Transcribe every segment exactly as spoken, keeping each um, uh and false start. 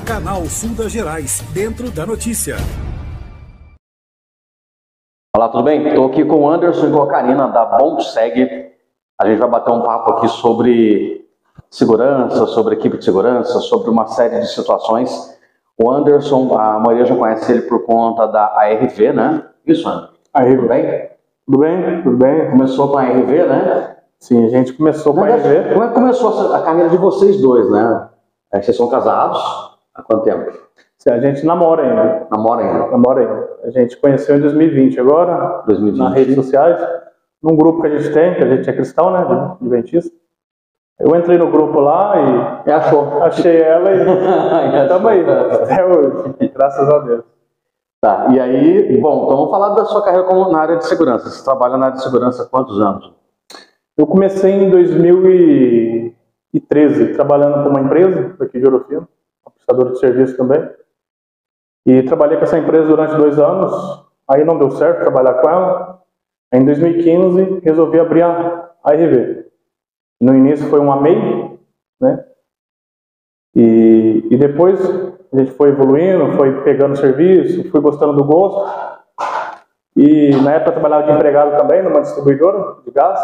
Canal Sul das Gerais, dentro da notícia. Olá, tudo bem? Estou aqui com o Anderson e com a Karina da BOMSEG. A gente vai bater um papo aqui sobre segurança, sobre equipe de segurança, sobre uma série de situações. O Anderson, a maioria já conhece ele por conta da A R V, né? Isso, Anderson? A R V. Tudo bem? Tudo bem, tudo bem. Começou com a A R V, né? Sim, a gente começou com a A R V. Como é que começou a carreira de vocês dois, né? Vocês são casados há quanto tempo? A gente namora ainda. Namora ainda? Namora ainda. A gente conheceu em dois mil e vinte agora, dois mil e vinte. Nas redes sociais, num grupo que a gente tem, que a gente é cristão, né, de adventista. Eu entrei no grupo lá e... E achou. Achei ela e estamos aí, até hoje, graças a Deus. Tá, e aí, bom, então vamos falar da sua carreira como na área de segurança. Você trabalha na área de segurança há quantos anos? Eu comecei em dois mil e treze, trabalhando com uma empresa aqui de Ouro Fino, uma prestadora de serviço também. E trabalhei com essa empresa durante dois anos, aí não deu certo trabalhar com ela. Aí, em dois mil e quinze, resolvi abrir a A R V. No início foi uma M E I, né? E, e depois a gente foi evoluindo, foi pegando serviço, fui gostando do gosto. E na época eu trabalhava de empregado também, numa distribuidora de gás.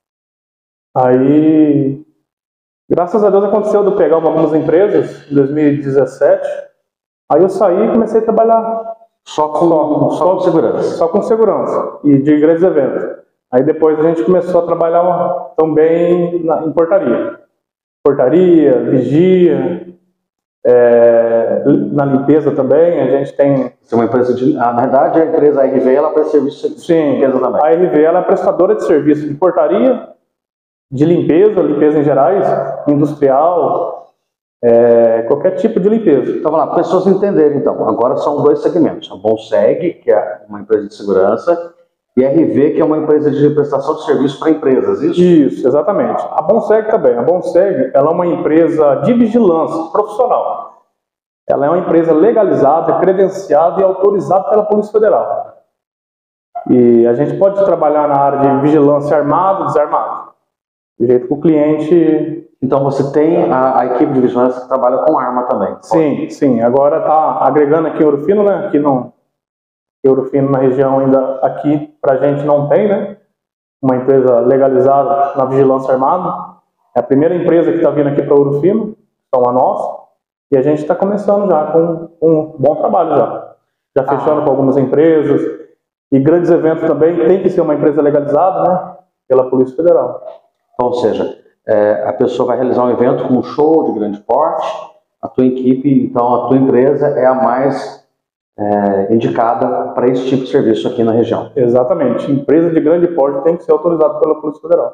Aí, graças a Deus, aconteceu de eu pegar algumas empresas em dois mil e dezessete. Aí eu saí e comecei a trabalhar só com, só, só com segurança. Só com segurança e de grandes eventos. Aí depois a gente começou a trabalhar também na, em portaria. Portaria, vigia, é, na limpeza também. A gente tem... Isso é uma empresa de... Ah, na verdade, a empresa A R V, ela presta serviço de Sim, limpeza também. A R V ela é prestadora de serviço de portaria, de limpeza, limpeza em gerais, industrial, é, qualquer tipo de limpeza. Então, vamos lá, para as pessoas entenderem, então. Agora são dois segmentos. A BOMSEG, que é uma empresa de segurança, e a R V, que é uma empresa de prestação de serviço para empresas, isso? Isso, exatamente. A BOMSEG também. A BOMSEG, ela é uma empresa de vigilância profissional. Ela é uma empresa legalizada, credenciada e autorizada pela Polícia Federal. E a gente pode trabalhar na área de vigilância armada e desarmada. Do jeito que o cliente... Então você tem a, a equipe de vigilância que trabalha com arma também? Sim, pode? Sim. Agora está agregando aqui em Ouro Fino, né? Aqui não... Ouro Fino na região ainda aqui pra gente não tem, né? Uma empresa legalizada na vigilância armada. É a primeira empresa que está vindo aqui para Ouro Fino, então a nossa. E a gente está começando já com um bom trabalho já. Já fechando ah. com algumas empresas. E grandes eventos também tem que ser uma empresa legalizada, né? Pela Polícia Federal. Então, ou seja, é, a pessoa vai realizar um evento com um show de grande porte, a tua equipe, então a tua empresa é a mais é, indicada para esse tipo de serviço aqui na região. Exatamente. Empresa de grande porte tem que ser autorizada pela Polícia Federal.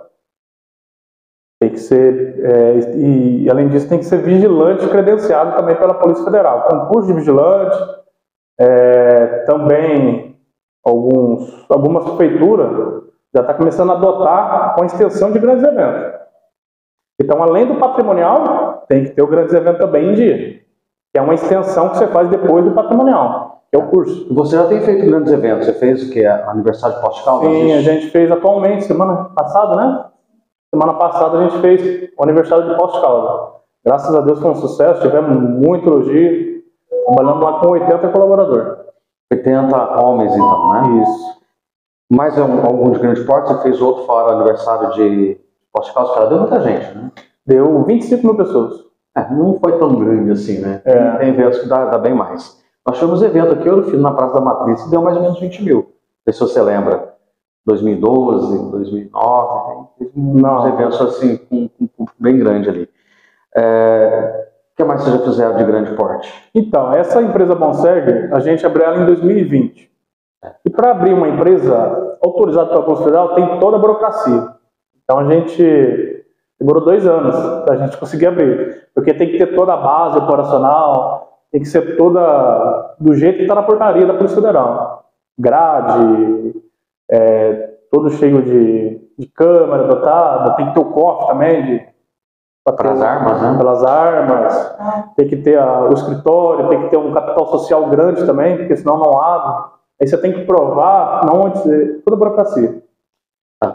Tem que ser, é, e além disso tem que ser vigilante credenciado também pela Polícia Federal. Concurso de vigilante, é, também alguns, algumas prefeituras já está começando a adotar com a extensão de grandes eventos. Então, além do patrimonial, tem que ter o grandes eventos também em dia, que é uma extensão que você faz depois do patrimonial, que é o curso. Você já tem feito grandes eventos? Você fez o que? O aniversário de Poços de Caldas? Sim, a gente fez atualmente, semana passada, né? Semana passada a gente fez o aniversário de Poços de Caldas. Graças a Deus foi um sucesso, tivemos muito elogio, trabalhando lá com oitenta colaboradores. oitenta homens, então, né? Isso. Mais um, algum de grande porte? Você fez outro fora o aniversário de Poços de Caldas, que ela deu muita gente, né? Deu vinte e cinco mil pessoas. É, não foi tão grande assim, né? É. Tem eventos que dá, dá bem mais. Nós tivemos evento aqui, Ouro Fino, na Praça da Matriz, que deu mais ou menos vinte mil. Não sei se você lembra. dois mil e doze, dois mil e nove, teve uns eventos assim, com, com um público bem grande ali. É, o que mais vocês já fizeram de grande porte? Então, essa empresa BOMSEG, a gente abriu ela em dois mil e vinte. E para abrir uma empresa autorizada pela Polícia Federal, tem toda a burocracia. Então a gente demorou dois anos para a gente conseguir abrir. Porque tem que ter toda a base operacional, tem que ser toda do jeito que está na portaria da Polícia Federal. Grade, é, todo cheio de, de câmera dotada, tem que ter o cofre também de, para as armas, né? Pelas armas, tem que ter a, o escritório, tem que ter um capital social grande também, porque senão não abre. Aí você tem que provar, não, toda a burocracia. Tá.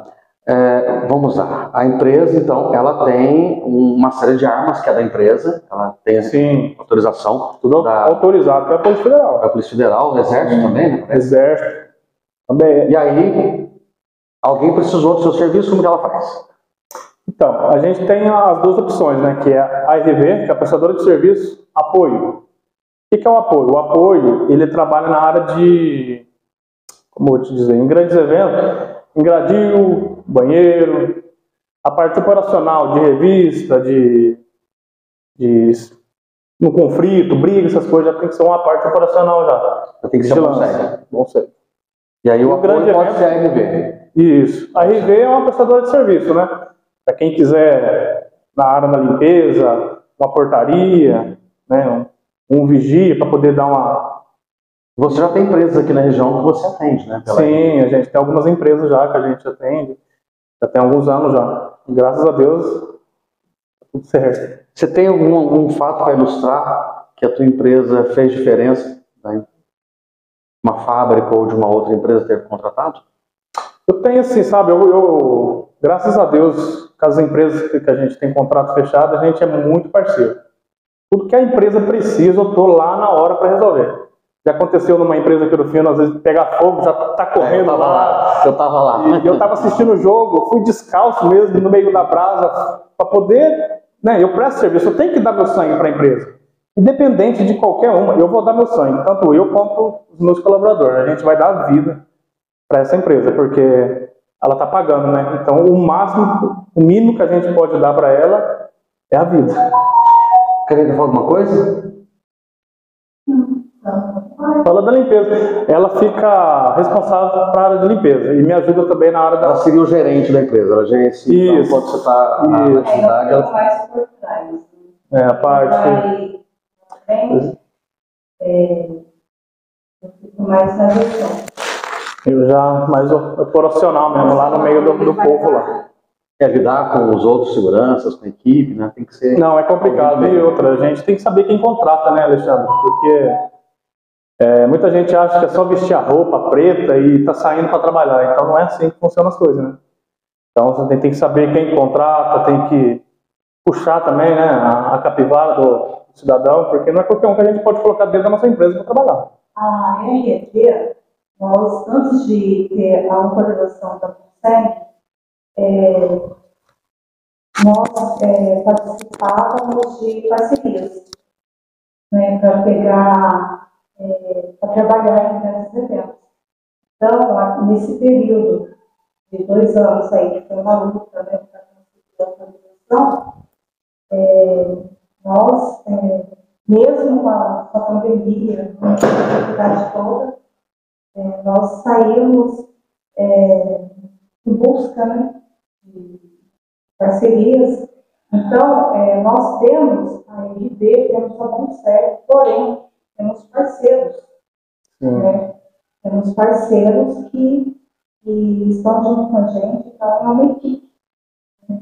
É, vamos lá. A empresa, então, ela tem uma série de armas que é da empresa, ela tem Sim. autorização. Tudo da, autorizado pela Polícia Federal. da Polícia Federal, o Exército Sim. também, né? Exército. Também. E aí, alguém precisou do seu serviço, como que ela faz? Então, a gente tem as duas opções, né? Que é a R V, que é a prestadora de serviço, apoio. O que é o apoio? O apoio, ele trabalha na área de, como eu vou te dizer, em grandes eventos, em gradil, banheiro, a parte operacional de revista, de, de no conflito, briga, essas coisas, já tem que ser uma parte operacional já. Já tem que ser bom sério. Bom sério. E aí o, o apoio grande pode evento, ser a R V. Isso. A R V é uma prestadora de serviço, né? Para quem quiser na área da limpeza, uma portaria, né? um, um vigia para poder dar uma... Você já tem empresas aqui na região que você atende, né? Pela Sim, a gente tem algumas empresas já que a gente atende, já tem alguns anos já. Graças a Deus, tá tudo certo. Você tem algum, algum fato para ilustrar que a tua empresa fez diferença, né? Uma fábrica ou de uma outra empresa ter contratado? Eu tenho assim, sabe, eu, eu graças a Deus, com as empresas que a gente tem contrato fechado, a gente é muito parceiro. Tudo que a empresa precisa, eu estou lá na hora para resolver. Já aconteceu numa empresa aqui do Fino, às vezes pegar fogo, já tá correndo é, eu tava lá. lá. Eu tava lá. E eu tava assistindo o jogo, eu fui descalço mesmo no meio da brasa para poder, né? Eu presto serviço, eu tenho que dar meu sangue para a empresa. Independente de qualquer uma, eu vou dar meu sangue, tanto eu quanto os meus colaboradores. A gente vai dar a vida para essa empresa, porque ela tá pagando, né? Então o máximo, o mínimo que a gente pode dar para ela é a vida. Quer falar alguma coisa? Fala da limpeza. Ela fica responsável para a área de limpeza e me ajuda também na área da... Ela seria o gerente da empresa, ela gerencia. Então, quando você está na atividade, ela... mais por trás. É, a parte... Vai, frente, é, eu fico mais na gestão. Eu já mais operacional mesmo, lá no meio do, do povo lá. Quer lidar com os outros seguranças, com a equipe, né? Tem que ser... Não, é complicado. E outra, a gente tem que saber quem contrata, né, Alexandre? Porque é, muita gente acha que é só vestir a roupa preta e tá saindo para trabalhar. Então não é assim que funcionam as coisas, né? Então você tem, tem que saber quem contrata, tem que puxar também, né, a, a capivara do, do cidadão, porque não é qualquer um que a gente pode colocar dentro da nossa empresa para trabalhar. A R E T, nós, antes de ter a autorização da FUNSEG, é, nós é, participávamos de parcerias, né, para pegar, é, para trabalhar em grandes eventos. Então, nesse período de dois anos aí, que foi uma luta, né, para conseguir a autorização, é, nós, é, mesmo com a, com a pandemia, com a dificuldade toda, é, nós saímos é, em busca, né, de parcerias. Então, é, nós temos a R D, temos a FUNSEG, porém, temos parceiros. Né? Temos parceiros que, que estão junto com a gente, então é uma equipe. Né?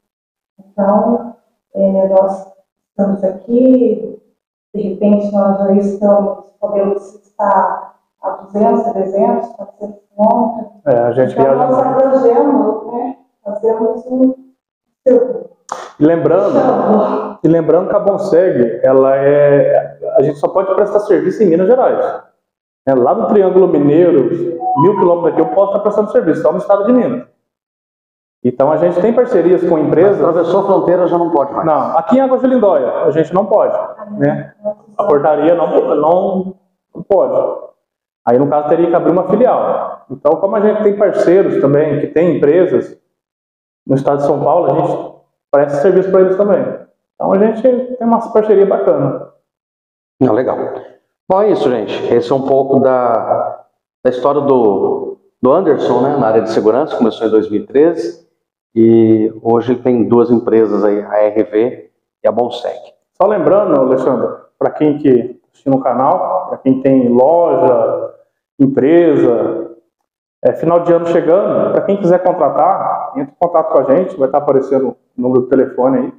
Então, é, nós estamos aqui, de repente nós já estamos, podemos estar a duzentos, trezentos, quatrocentos quilômetros. É, a gente então, viaja nós muito. abrangemos, né? Fazemos um círculo. E lembrando, e lembrando que a FUNSEG, ela é, a gente só pode prestar serviço em Minas Gerais. É, lá no Triângulo Mineiro, mil quilômetros daqui, eu posso estar prestando serviço, só no estado de Minas. Então a gente tem parcerias com empresas... Mas atravessou a fronteira, já não pode mais. Não, aqui em Águas de Lindóia, a gente não pode. Né? A portaria não, não, não pode. Aí, no caso, teria que abrir uma filial. Então, como a gente tem parceiros também, que tem empresas no estado de São Paulo, a gente presta serviço para eles também. Então, a gente tem uma parceria bacana. Não, legal. Bom, é isso, gente. Esse é um pouco da, da história do, do Anderson, né, na área de segurança. Começou em dois mil e treze e hoje ele tem duas empresas aí, a R V e a FUNSEG. Só lembrando, Alexandre, para quem que assiste no canal, para quem tem loja, empresa, é, final de ano chegando, para quem quiser contratar, entre em contato com a gente, vai estar aparecendo o número do telefone aí.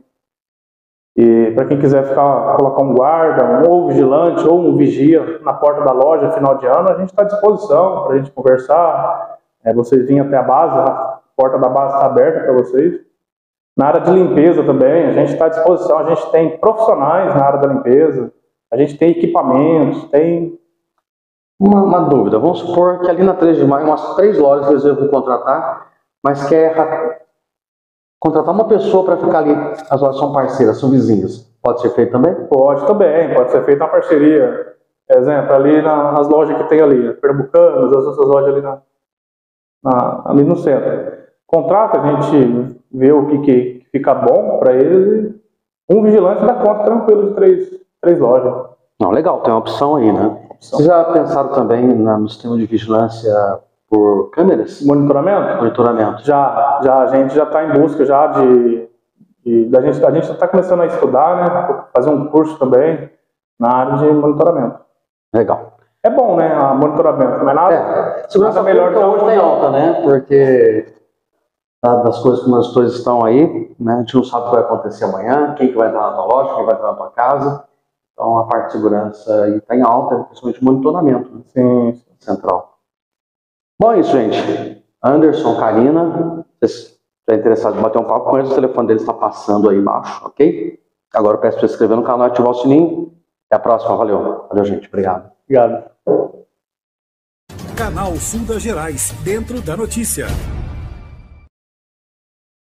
E para quem quiser ficar, colocar um guarda, um, ou vigilante, ou um vigia na porta da loja final de ano, a gente está à disposição para a gente conversar. É, vocês virem até a base, porta da base está aberta para vocês. Na área de limpeza também, a gente está à disposição, a gente tem profissionais na área da limpeza, a gente tem equipamentos, tem... Uma, uma dúvida, vamos supor que ali na três de maio, umas três lojas resolvem contratar, mas quer contratar uma pessoa para ficar ali, as lojas são parceiras, são vizinhas. Pode ser feito também? Pode também, pode ser feito uma parceria. Exemplo, ali nas lojas que tem ali, Pernambucanas, as outras lojas ali, na, na, ali no centro. Contrata, a gente vê o que, que fica bom para eles e um vigilante dá conta tranquilo de três, três lojas. Não, legal, tem uma opção aí, né? Vocês já pensaram também na, no sistema de vigilância por câmeras? Monitoramento? Monitoramento. Já, já, a gente já está em busca já de, de da gente, a gente já está começando a estudar, né? Fazer um curso também na área de monitoramento. Legal. É bom, né? A monitoramento, mas nada, é, segurança nada melhor que hoje está em alta, né? Porque das coisas como as coisas estão aí, né? A gente não sabe o que vai acontecer amanhã, quem que vai entrar na tua loja, quem vai entrar na tua casa. Então, a parte de segurança aí está em alta, principalmente monitoramento, né? Sim, Central. Bom, é isso, gente. Anderson, Karina, vocês estão interessados em bater um papo com eles, o telefone deles está passando aí embaixo, ok? Agora eu peço para se inscrever no canal e ativar o sininho. Até a próxima, valeu. Valeu, gente. Obrigado. Obrigado. Canal Sul das Gerais, dentro da notícia.